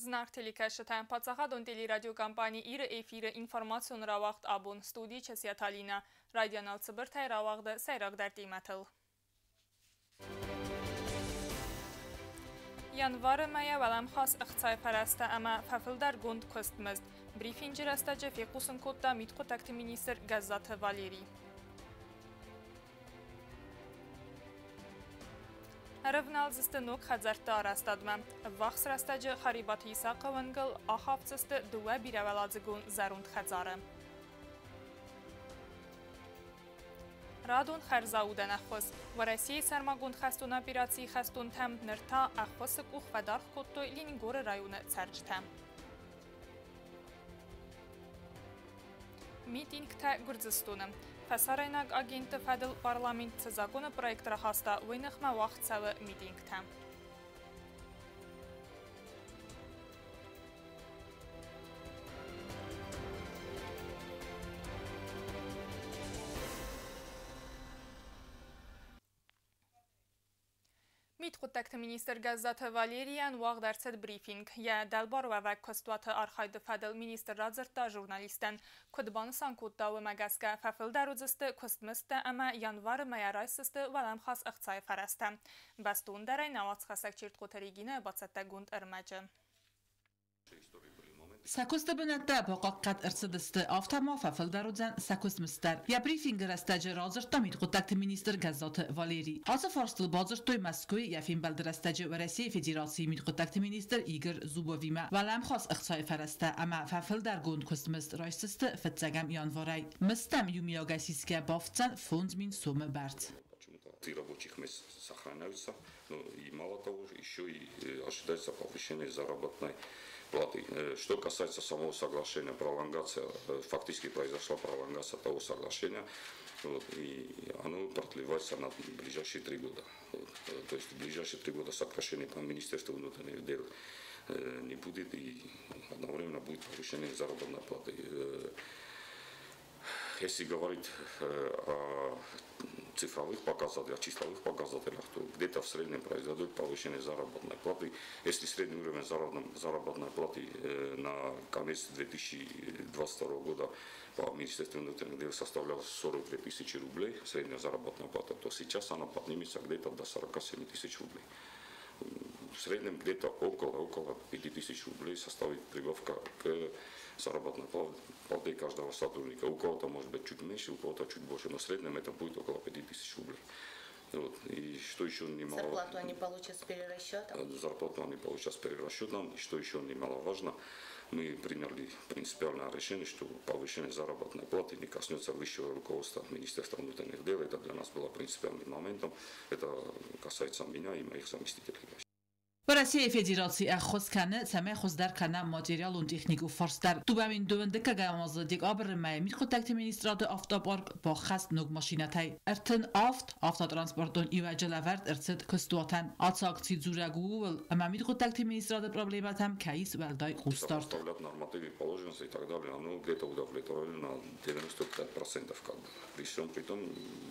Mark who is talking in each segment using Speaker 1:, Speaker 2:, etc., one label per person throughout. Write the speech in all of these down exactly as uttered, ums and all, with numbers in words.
Speaker 1: Знак телекашетан пацахадон телерадиокомпании Ира эфира информацион равахт абун студии Чесьяталина. Радионал цыбыртай равахды сайрагдар дейматыл. Январы мая валам хас иқцай параста ама фафилдар гунд костмызд. Брифинджер астаджа фекусын кодда митко такти министр Газзаты Валерий. Рывнал зыстынук хадзарты арастадма. Вахс растаджы харибаты исақа вангыл ахавцысты дуа бираваладзыгун зарунд хадзары. Радун харзаудан ахвыз. В России сармагунд хастун операции хастун там нырта ахвысык ухвадар хоттой Ленингоры районы царчта. Митингта Гурзистуны. Фасарайнаг агенты фадыл парламент законы проекта хаста войнахма вахтсавы митингта. Митхуттакты министр Газзаты Валериян вағдарцет брифинг. Я дәлбар вәвәк көстуаты архайды фадыл министр Радзырта журналистен. Көдбаны санкуттауы мәгәске фәфілдәр үзісті көстмісті әмі январы мәярайсысты вәләм хас ұқцай фәрәсті. Бәстуын дәрәй наватсқасак черт қотаригіне бацатта гунд ырмәджі.
Speaker 2: Сакуста бинатта боқаққат ырсыдысты автома фафылдарудзан сакусмыстар. Я брифингер астаджи разырта митхуттакты министр Газзаты Валерий. Азы фарстыл базыртой Москвы яфин балдыр астаджи в России Федерации митхуттакты министр Игорь Зубовима. Валам хас иқцай фарасты, ама фафылдар гунд кустмыст райсысты фитцагам январай. Мыстам юмиогасиске бафтсан фонд мин сумы бард.
Speaker 3: Три рабочих мест сохраняются, но и мало того, еще и ожидается повышение заработной платы. Что касается самого соглашения, пролонгация, фактически произошла пролонгация того соглашения, вот, и оно продлевается на ближайшие три года. Вот, то есть в ближайшие три года сокращение по Министерству внутренних дел не будет, и одновременно будет повышение заработной платы. Если говорить о цифровых показателях, числовых показателях, то где-то в среднем произойдет повышение заработной платы. Если средний уровень заработной платы на конец две тысячи двадцать второго года по Министерству внутренних дел составлял сорок две тысячи рублей, средняя заработная плата, то сейчас она поднимется где-то до сорока семи тысяч рублей. В среднем где-то около, около пяти тысяч рублей составит прибавка к заработной плате каждого сотрудника. У кого-то может быть чуть меньше, у кого-то чуть больше, но в среднем это будет около пяти тысяч рублей. Вот. И что еще немало...
Speaker 4: Зарплату они получат с перерасчетом?
Speaker 3: Зарплату они получат с перерасчетом. И что еще немаловажно, мы приняли принципиальное решение, что повышение заработной платы не коснется высшего руководства Министерства внутренних дел. Это для нас было принципиальным моментом. Это касается меня и моих заместителей.
Speaker 2: В России Федерации ахосканы саме хоздаркана материал und техник و форстар. Тубамин довендека гамазы декабр май митхуттакты министраты автопарк با خست نوگ ماشینتای ارتن آفت автотранспортон иваджалаверд ارتد кыстуатан ацакци зурагуул ама митхуттакты министраты проблематам кайс валдай кустарт.
Speaker 3: Составлять нормативы положенности и так далее, оно где-то удовлетворили на девяносто пять процентов как бы. При всем при том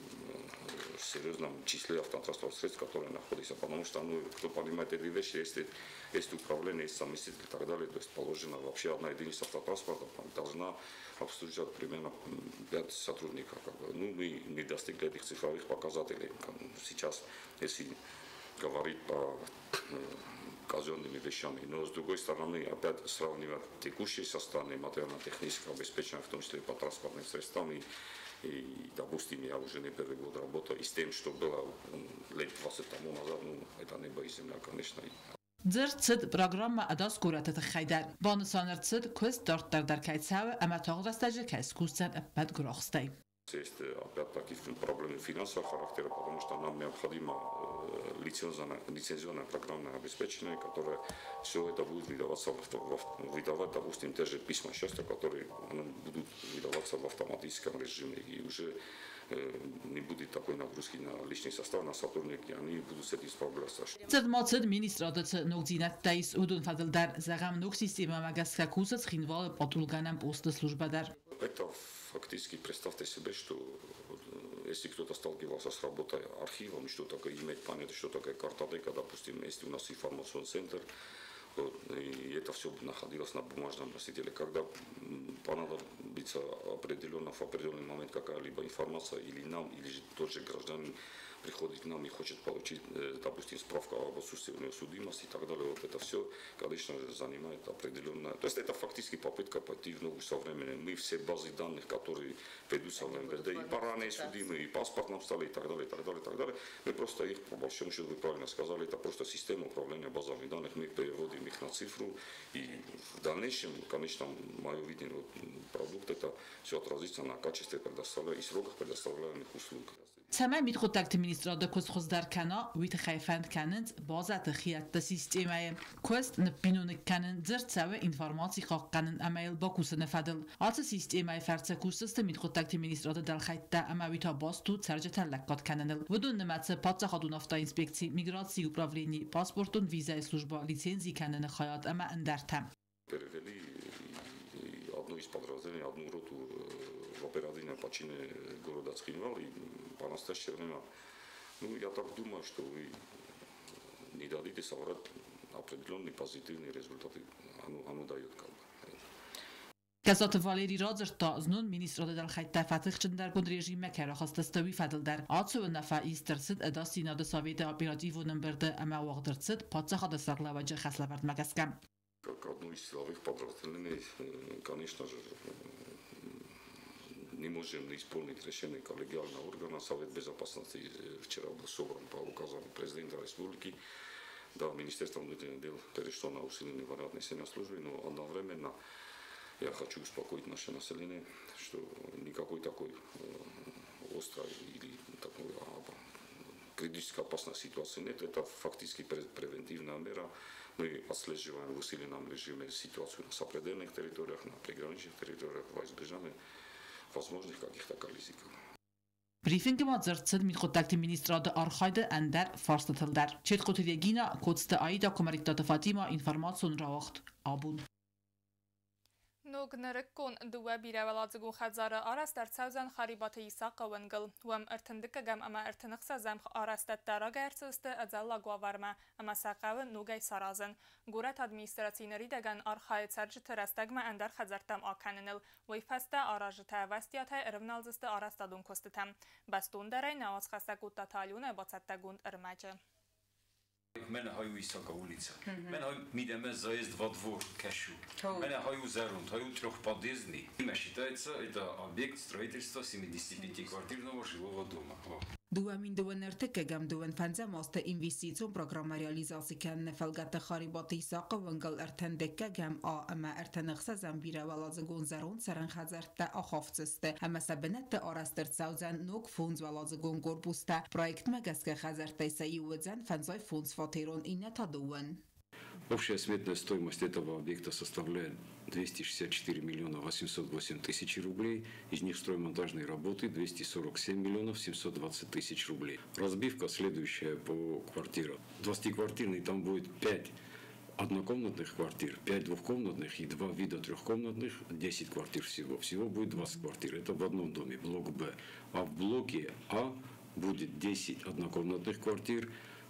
Speaker 3: серьезном числе автотранспортных средств, которые находятся, потому что, ну, кто понимает эти вещи, если есть управление, есть заместитель и так далее, то есть положено вообще одна единица автотранспорта должна обслуживать примерно пять сотрудников. Как бы. Ну, мы не достигли этих цифровых показателей. Сейчас, если говорить по казенными вещами, но с другой стороны, опять сравнивать текущее состояние материально-технического обеспечения, в том числе по транспортным средствам, и, и, допустим, я уже не первый год работаю, и с тем, что было лет двадцать тому назад, ну, это небо и земля, конечно.
Speaker 2: Дзер цид программа адас куратет хайдар. Бонусанер цид квест дартар дар кайцавы, ама тағрастажы кайс кустен аппад грохстай.
Speaker 3: Есть опять-таки проблемы финансового характера, потому что нам необходимо лицензионное программное обеспечение, которое все это будет выдаваться, выдавать, допустим, те же письма счастья, которые будут выдаваться в автоматическом режиме. И уже не будет такой нагрузки на личный состав, на сотрудники, они будут с этим справляться.
Speaker 2: Цед мацед министрадыцы ногдинат таис удун фадылдар загам ног система магаска кусац хинвалы патрулганам посты службадар.
Speaker 3: Это фактически представьте себе, что если кто-то сталкивался с работой архивом, что такое иметь понятие, что такое картотека, допустим, если у нас информационный центр, Вот, и это все находилось на бумажном носителе. Когда понадобится определенно в определенный момент какая-либо информация или нам, или же тот же гражданин приходит к нам и хочет получить, допустим, справку об отсутствии судимости и так далее, вот это все, конечно же, занимает определенное. То есть это фактически попытка пойти в ногу со временем. Мы все базы данных, которые ведутся в эм вэ дэ, и по ранее судимые, и паспортном столе, и так далее, и так далее, и так далее, мы просто их, по большому счету, вы правильно сказали, это просто система управления базами данных, мы переводим их на цифру, и в дальнейшем, конечно, мое видение, вот, продукт, это все отразится на качестве предоставляемых и сроках предоставляемых услуг.
Speaker 2: Сама митхутакт министрада кузхуздар кана вит хайфанд канент базат خیات سیستمای کوست نبینون کنن زرد سوی انفرماسی خاک کنن امایل با کوس نفدل آت سیستمای فرصه کوست متخوتکت مینیستراده دل خیت اما ویتا باز تو سرجت لکات کننل ودون نمت پات خدون افتا اینسپکسی میگراتسی управлінی پاسپورتون ویزای служба лицензии کنن خیات اما اندرتم.
Speaker 3: Перевели одну из подразделений, одну роту в оперативное подчинение города Цхинвал, и по настоящее время, ну, я так думаю, что вы не дадите соврать определенные позитивные результаты, оно, оно дает как бы.
Speaker 2: گزات والری رازر تا زنون مینیستراده دل خیت فتح چندر گند رژیم کرا خواست استوی فدل در آتسو و نفع ایسترسد ادا سیناد ساوید اپراتیو نمبرده اما وقدرتسد پاتسا خود سرقلا وجه خسلورد مگسکم.
Speaker 3: Как одну из силовых подразделений, конечно же, не можем исполнить решение коллегиального органа. Совет Безопасности вчера был собран по указанию президента республики. Да, Министерство внутренних дел перешло на усиленный вариант несения службы, но одновременно я хочу успокоить наше население, что никакой такой острой или такой критической опасной ситуации нет. Это фактически превентивная мера. Мы отслеживаем в усиленном режиме ситуацию на сопредельных территориях, на приграничных территориях во избежание возможных каких-то коллизий.
Speaker 2: Briefing mazırtsız mitxotakti ministrada arxayda ender farstatıldır. Çet qotiligina kodsta ayda komarikta Fatima informasyon rawaxt abun.
Speaker 1: نوگ نرکون دو بیره ولادزگو خزاره آرست در سوزن خریبات ایساق ونگل وم ارتندک گم اما ارتنقص زم آرست در گرسست ازلا گوارمه اما ساقو نوگی سرازن گورت ادمینستراسیونری دگن آرخای سرج ترستگم اندر خزرتم آکننل وی فسته آراجت وستیات ارونالزست آرست دون کستتم بستون دره نواز خسته گوتا تالیون باتستگوند ارمجه.
Speaker 5: Mene haju Isaka ulica. Mene haju mideme zaезд во двор Кешу. Mene haju Зерунт, haju трехподъездный. Ime считается, это объект строительства семидесятипятиквартирного жилого дома.
Speaker 2: دوامین دوان ارتکه گم دوان فنزه ماست اینویستیتون پروگرام ریالیزاسی کن نفلگت خاریباتی ساق ونگل ارتندکه گم آ اما ارتنقصه زنبیره ولازگون زرون سرن خزرت آخافتسته اما سبنت آرستر سوزن نوک فونز ولازگون گربوسته پرویکت مگسکه خزرت سایی وزن فنزای فونز فاتیرون اینه تا دوان.
Speaker 6: Общая сметная стоимость этого объекта составляет двести шестьдесят четыре миллиона восемьсот восемь тысяч рублей, из них строймонтажные работы двести сорок семь миллионов семьсот двадцать тысяч рублей. Разбивка следующая по квартирам. двадцатиквартирный там будет пять однокомнатных квартир, пять двухкомнатных и два вида трехкомнатных, десять квартир всего. Всего будет двадцать квартир. Это в одном доме, блок Б. А в блоке А будет десять однокомнатных квартир,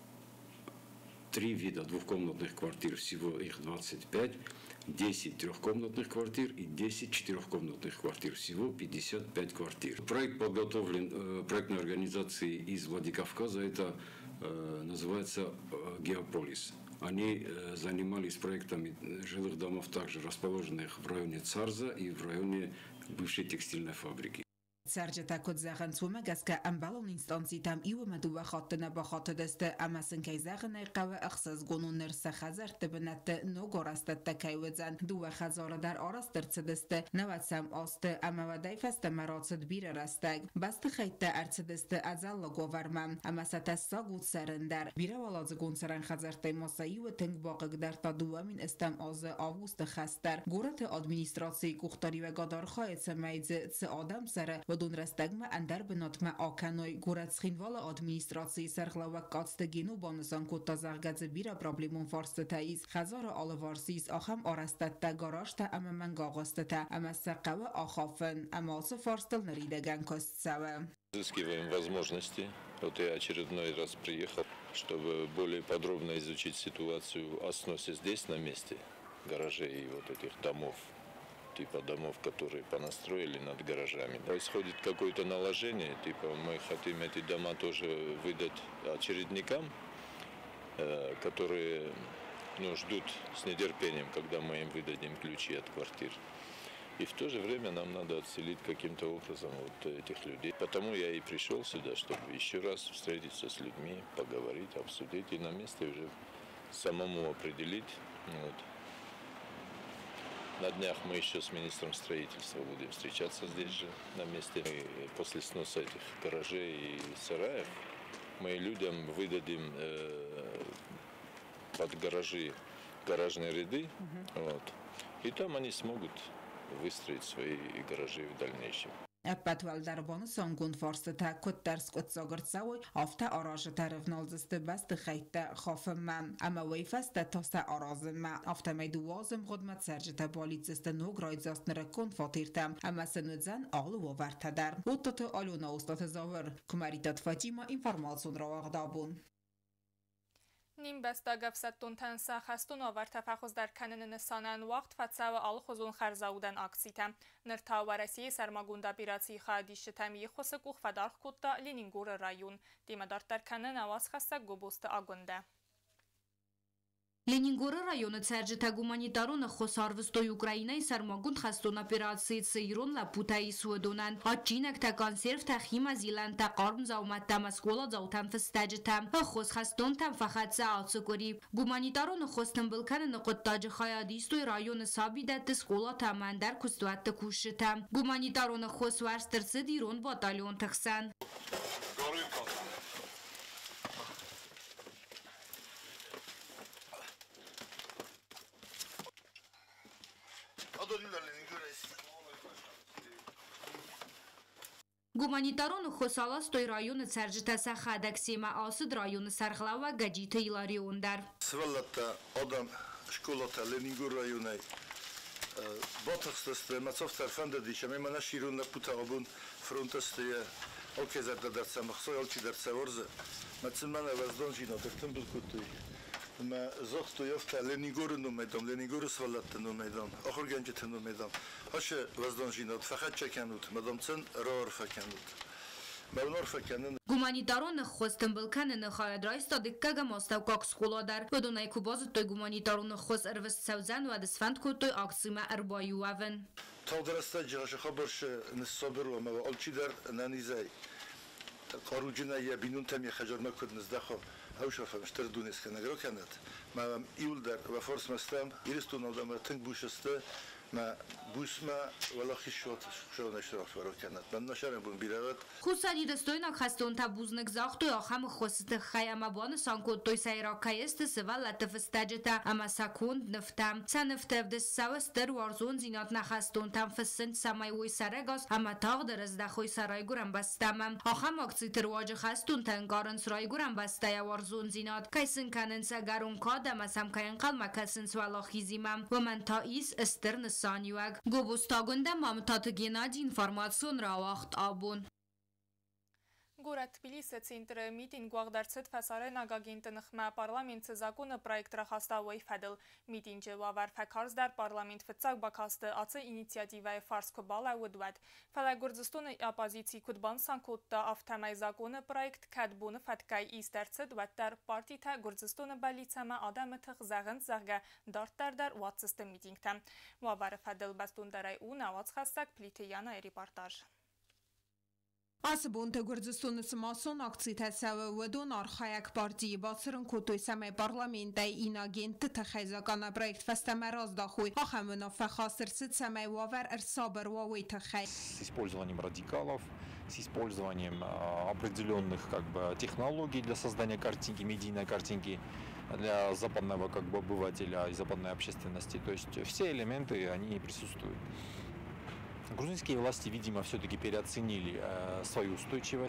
Speaker 6: три вида двухкомнатных квартир, всего их двадцать пять, десять трехкомнатных квартир и десять четырехкомнатных квартир, всего пятьдесят пять квартир. Проект подготовлен э, проектной организацией из Владикавказа, это э, называется э, «Геополис». Они э, занимались проектами жилых домов, также расположенных в районе Царза и в районе бывшей текстильной фабрики.
Speaker 2: سرجتا کد زغن سومه گس که امبالون اینستانسی تم ایو مدو خاطنه با خاطر دسته اما سنکی زغن قوه اخصاص گونون نرسه خزر تبنت نو گرست تکی وزن دو خزار در آرست دسته نوت سم آست اما و دیفست مراسد بیر رستگ بست خیت ارچ دسته ازال گوورمم اما ستسا گود سرندر بیر والاز گون سرن خزر تیماسایی و تنگ باقق در تا دو من استم آز آووست خستر گورت ادمینستراسی گوختاری و گادار خواهد سمیز س آدم سره دون رستگم اندر بناتم آکنای گورت سخینوال ادمینستراسی سرخلا و کاتستگینو بانسان کود تا زغگز بیره پرابلیمون فارست تاییز خزار آلوارسیز آخم آرستت تا گاراش تا اما من گاغاست تا اما سقوه آخافن اما آسو فارستل نریدگن کست سوه.
Speaker 7: Изыскиваем возможности. Вот я очередной раз приехал чтобы более подробно изучить ситуацию о сносе здесь на месте гаражей и вот этих домов, типа домов, которые понастроили над гаражами. Происходит какое-то наложение, типа мы хотим эти дома тоже выдать очередникам, которые ну, ждут с нетерпением, когда мы им выдадим ключи от квартир. И в то же время нам надо отселить каким-то образом вот этих людей. Потому я и пришел сюда, чтобы еще раз встретиться с людьми, поговорить, обсудить и на месте уже самому определить. Вот. На днях мы еще с министром строительства будем встречаться здесь же, на месте. И после сноса этих гаражей и сараев мы людям выдадим э, под гаражи гаражные ряды. Mm-hmm. Вот. И там они смогут выстроить свои гаражи в дальнейшем.
Speaker 2: Epetvel darbonu sangun forsete kutters kutsagortsawi afta araje tarifnalziste beste khayte khafemman ama wayfaste tosta arazimma afta meydwazim khudmat serjete politsiste nograyzastnere konfatirtem ama senudzan alu vartadar utto aluna ustat zavr kumaritat fatima information rawagdabun
Speaker 1: نیم بسته گفستون تنسا خستون آور تفخوز در کنن نسانن وقت فتساو آل خوزون خرزاودن آکسیتم نرتا ورسی سرماگونده بیراتی خادیش تمی خوسک و خفدار خودتا لینینگور رایون دیمدار در کنن نواز خسته گوبوست آگونده
Speaker 8: Լենինգորը ռայոնը ցերջտա գումանիտարոնը խոսարվստոյ Ուկրաինայի սարմագունդ խաստոն օպերացիյցը իրոն լապուտայի սուդոնան աճինակ տա կոնսերվ տա խիմա զիլան տա կարմ զաումատ տա մասկոլա զաուտան ֆստաջտա խոս խաստոն տա ֆախացա ացկորի գումանիտարոնը խոստն բլկանը նկոտտաջը խայադիստոյ ռայոնը սաբիդատը սկոլա տա մանդար կուստուատը կուշտա գումանիտարոնը խոս վարստրցը դիրոն բատալյոն թխսան Գումանիտարոնը խոսալաստոյ ռայոնը ցերջտասա խադաքսիմա ասուդ ռայոնը սարղլավա գաջիթը իլարիոնդար
Speaker 9: Սվալատա ադամ շկոլատա Լենինգոր ռայոնայ բոթխստը մացով տարֆանդը դիշամե մանա շիրուննա պուտաղոբուն ֆրոնտստեյը օքեզարդա դարձա մխսոյ ալչի դարձա որզը մացնմանա վազդոն ժինո դրտն բլկուտույ Ma zoxtoyofta Leningor'u numedam, Leningor'u svallattı numedam, ahırgenceti numedam. Haşı vazdan jinot, fakat çekenut, madam sen rar fakenut. Mevnar fakenun.
Speaker 8: Գումանիտարոնը խոստն բլկանը նխարադրայստա դիկկագա մոստավկակ սկոլադար, վդունայ կուբազը տոյ գումանիտարոնը խոս ըրվս սավզան ու ադսվանդ կոտոյ ակսիմա ըրբայու ավեն։
Speaker 9: Tağdırasta cihası xabarşı nisabır ama alçider nanizay. Qarucina ya binun tem ya xajarma kudniz daxo. هاوش فهمشتر دونس كنا جرو كانت ما يولدر وفرس مستام يرستون على ما تنك بوشسته ما بوسما ولا خشوت شو نشرف فرو كانت من نشرن بون بيرات
Speaker 8: خوسادی دستوینا خستون تا بوزنک زاختوی آخام خوست خیام بان سانکوت توی سایرا کایست سوال لطفستاجتا اما سکوند نفتم سنفتف دست سوستر وارزون زینات نخستون تام فسنت سمایوی سرگاس اما تاغ درز دخوی سرای گورم بستمم آخام اکسی ترواج خستون تنگارن سرای گورم بسته وارزون زینات کایسن کنن سگرون کادم اسم کاین قلم کسن سوالا خیزیمم و من تا ایس استرن سانیوگ گوبستاگنده مامتات گناج інформаціон را وقت آبون.
Speaker 1: Գորը Թբիլիսը ցենտրը միտինգ ուղդարցդ ֆասարը նագագին տնխմա պարլամենտ ցզակոնը պրոյեկտ ռախաստավոյ ֆադել միտինգը վավար ֆակարս դար պարլամենտ ֆծակ բակաստը ացը ինիցիատիվայ ֆարսկո բալա ուդվատ ֆալագորձստոնը ապոզիցի կուդբան սանկոտտա ավտամայ զակոնը պրոյեկտ կադբոնը ֆատկայ իստարցդ վատտար պարտիթա գորձստոնը բալիցամա ադամը թղ զաղն զաղգա դարտարդար վատսստը միտինգտա վավարը ֆադել բաստոնդարայ ու նավաց խաստակ պլիթեյանը ռեպորտաժ
Speaker 2: Ասբուն Գուրձստոնը սմասոն ակցիթասավը վդոն արխայակ պարտիի բացրն կոտոյ սամե պարլամենտայ ինագենտ թխայզականը պրոյեկտ ֆաստամարаз դախույ ախամնով фахасырсыт саме вавер эрсабер вавой тхай
Speaker 10: с использованием радикалов, с использованием а, определенных как бы технологий для создания картинки, медийной картинки для западного как бы обывателя и западной общественности. То есть все элементы они присутствуют. Грузинские власти, видимо, все-таки переоценили э, свою устойчивость.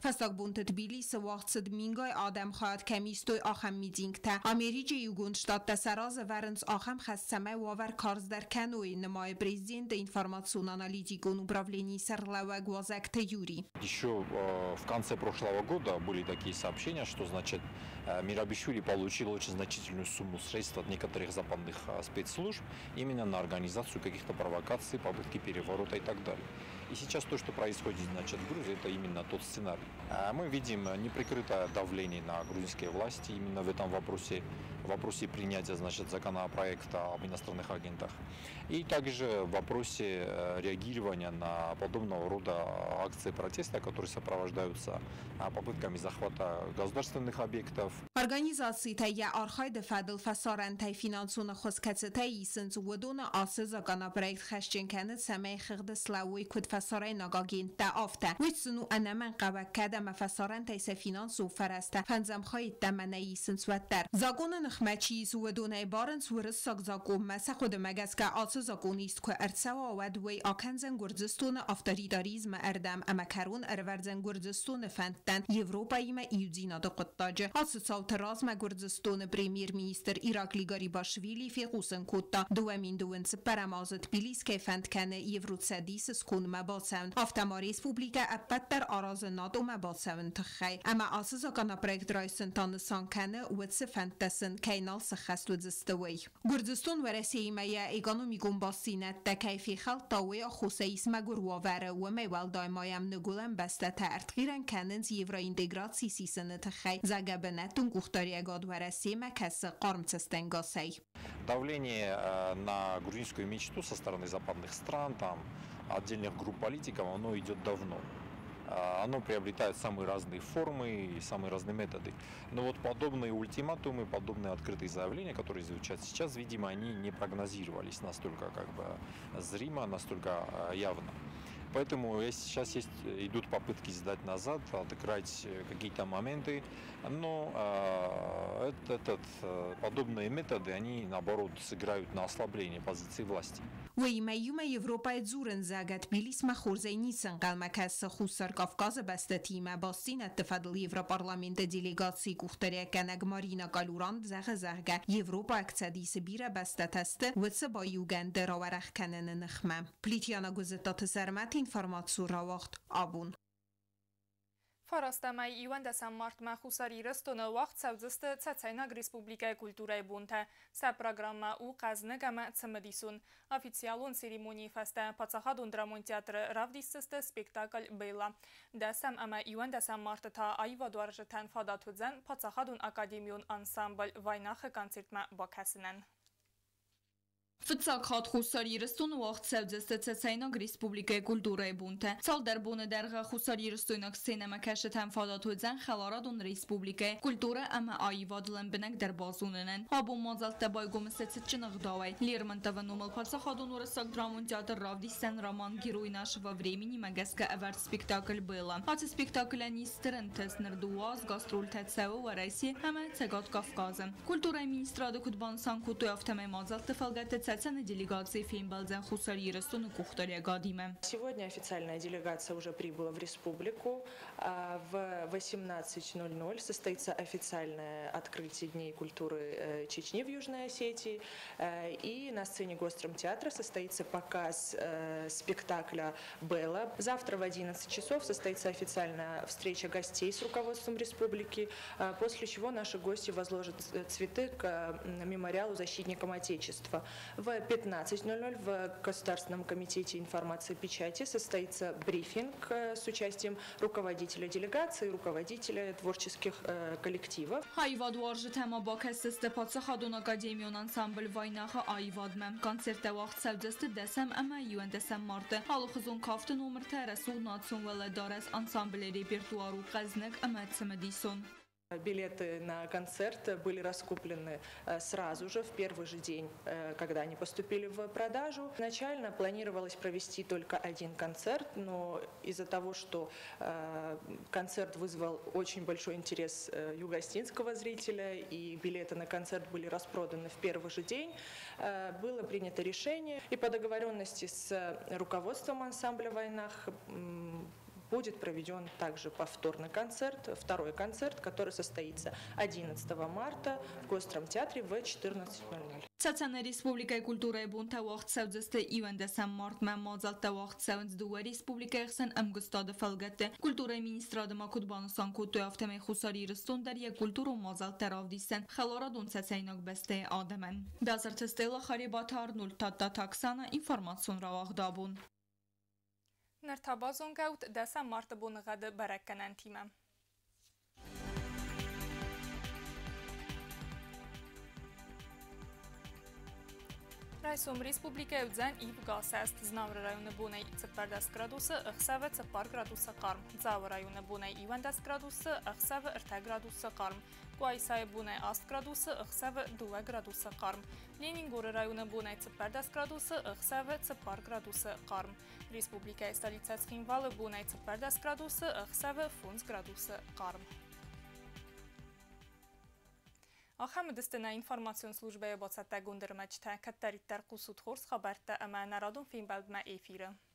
Speaker 11: فساق بونت تبيليس وقت مینگای آدم خواهد کمیستوی آخم میدینگ تا امریجی یوگون شتاد تسراز ورنس آخم خستمه واور کارز در کنوی نمای برزیند информационно аналитикон управлении Сарлава Гвозак Юрий.
Speaker 10: Еще в конце прошлого года были такие сообщения, что, значит, Мирабишвили получил очень значительную сумму средств от некоторых западных спецслужб именно на организацию каких-то провокаций, попытки переворота и так далее. И сейчас то, что происходит, значит, в Грузии, это именно тот сценарий. Мы видим неприкрытое давление на грузинские власти именно в этом вопросе, в вопросе принятия, значит, законопроекта об иностранных агентах. И также в вопросе реагирования на подобного рода акции протеста, которые сопровождаются попытками захвата государственных объектов.
Speaker 11: Организации тая архайда фадл фасаран тай финансуна хоскатса тай сенс удона асыз законопроект хашченканет самай خغد سلاوي كود فسارای نگاگین تا آفته ویسنو انمن قبا کدم فساران تایس فینانسو فرسته فنزم خواهید دمنهی سنسوتر زاگون نخمچی سودونه بارن سورس ساگ زاگون مسا خود مگز که آسو زاگونیست که ارتسوا و دوی آکنزن گرزستون افتاریداریزم اردم اما کرون ارورزن گرزستون فندن یوروپایی ما ایودینا دو قطاجه آسو سالت رازم گرزستون پریمیر مینیستر ایراکلی گاریباشویلی فی قوسن کتا دوامین دوین سپرمازت بیلیس که فند کنه یورو سدیس سکون مباسون افتما ریسپوبلیکا ابتر آراز نادو مباسون تخی اما آسز آگانا پرکت رایسن تانسان کنه و سفندتسن کینال سخست و زستوی گرزستون ورسی ایمه ایگانو میگون باسینت دکیفی خلط تاوی خوصیس مگر واره و میوال دایمایم نگولن بسته تا ارتغیرن کننز یورا اینتگراتسی سیسن تخی زگبنتون گوختاری اگاد ورسی مکس قارمتستنگاسی.
Speaker 10: Давление на грузинскую мечту со стороны западных стран, там, отдельных групп политиков, оно идет давно. Оно приобретает самые разные формы и самые разные методы. Но вот подобные ультиматумы, подобные открытые заявления, которые звучат сейчас, видимо, они не прогнозировались настолько как бы зримо, настолько явно. Поэтому сейчас есть, идут попытки сдать назад, отыграть какие-то моменты, но э, этот, э, подобные методы, они наоборот сыграют на ослабление позиции власти.
Speaker 11: وی میوم Европа زورن زاگت بیلیس مخورزی نیسن قلمکس خوصر کافکاز بسته تیم باستین اتفادل یورا پارلمنت دیلیگاسی گوختری کنگ مارینا گالوراند زغ زغگه یوروپا اقتصادی بیره بسته تسته و سبا یوگند راورخ کنن نخمه پلیتیانا گزتات سرمت اینفرماتسو را وقت آبون
Speaker 1: Фарастамай Ивандасан март махусари растона вақт савзысты Цацайнаг Республика культурай бунта. Са программа у казнагама цамадисун. Официалун церемонии фаста пацахадун драмон театры равдиссысты спектакль бейла. Дасам ама Ивандасан март та айва дуаржатан фадатудзан пацахадун академион ансамбль вайнахы концертма бакасынан.
Speaker 12: Фцак хат хусари растун вақт савзысты Цацайнаг Республика культурай бунта. Цал дар буны дарга хусари растунак сценама кашатан фадатудзан халарадун Республика культура ама айвадылан бинак дар базунанан. Абу мазалта байгумысты цитчинах давай. Лермонтова нумал пацахадун урасак драмон театр равдисан роман герой нашего времени магаска авард спектакль было. Ати спектакля нистерен тест нардуаз гастроль тецеу в России ама цегат Кавказа. Культура министрада кудбан санкуту автомай мазалта фалгата делегации Феймбалзен Хусари Растун Кухтария Гадиме.
Speaker 13: Сегодня официальная делегация уже прибыла в республику. В восемнадцать ноль ноль состоится официальное открытие Дней культуры Чечни в Южной Осетии. И на сцене Госдрамтеатра состоится показ спектакля «Белла». Завтра в одиннадцать часов состоится официальная встреча гостей с руководством республики, после чего наши гости возложат цветы к мемориалу защитникам Отечества. В пятнадцать ноль ноль в Государственном комитете информации и печати состоится брифинг с участием руководителя делегации, руководителя творческих э, коллективов.
Speaker 12: Айвад варжи тема бакасты пацахадун академион ансамбль вайнаха айвадмем концерта вақт савдасты десем ама юендесем марты. Халухузун кафты номер терасу нацун веледарес ансамбль репертуару казнек ама цемедисон.
Speaker 13: Билеты на концерт были раскуплены сразу же, в первый же день, когда они поступили в продажу. Изначально планировалось провести только один концерт, но из-за того, что концерт вызвал очень большой интерес югостинского зрителя и билеты на концерт были распроданы в первый же день, было принято решение и по договоренности с руководством ансамбля «Вайнах» будет проведен также повторный концерт, второй концерт, который состоится одиннадцатого марта в Госдрамтеатре в четырнадцать ноль ноль.
Speaker 12: Ցացանը Ռեսպուբլիկայի կուլտուրայի բունտը վաղցավձստը իվանդեսամ մարտմա մոզալտա վաղցավնց դուը Ռեսպուբլիկայի խսան ամգստադը ֆալգատը կուլտուրայի մինիստրադը մակուդբանուսան կուտու ավտեմե խուսարի ռստոնդար և կուլտուրու մոզալտար ավդիսեն խալորադուն ցացայնոք բեստե ադամեն դազրթը ստելա խարիբաթը արնուլ տատտա թաքսանը ինվորմացիոն ռավաղդաբուն
Speaker 1: Նրթաբազոն գաուտ դասա մարտը բունղադը բարակկանան թիմը Ռայսում Ռեսպուբլիկայի ուձան իվ գասեստ Znavr rayonu bunay ծպարդաս գրադուսը ըխսավը ծպար գրադուսը qarm Ձավը rayonu bunay իվանդաս գրադուսը ըխսավը ըրթա գրադուսը qarm Կուայսայը bunay աստ գրադուսը ըխսավը դուվա գրադուսը qarm Լենինգորը rayonu bunay ծպարդաս գրադուսը ըխսավը ծպար գրադուսը qarm Ռեսպուբլիկայի ստալիցած խինվալը bunay ծպարդաս գրադուսը ըխսավը ֆունց գրադուսը qarm Ախամը դստենա ինվորմացիոն սլուժբaya բոցատագուն դրմաչթա կտարիттар կուսուտ խորս խաբարտա ամա նարադուն ֆիլմ բալդմա էֆիրը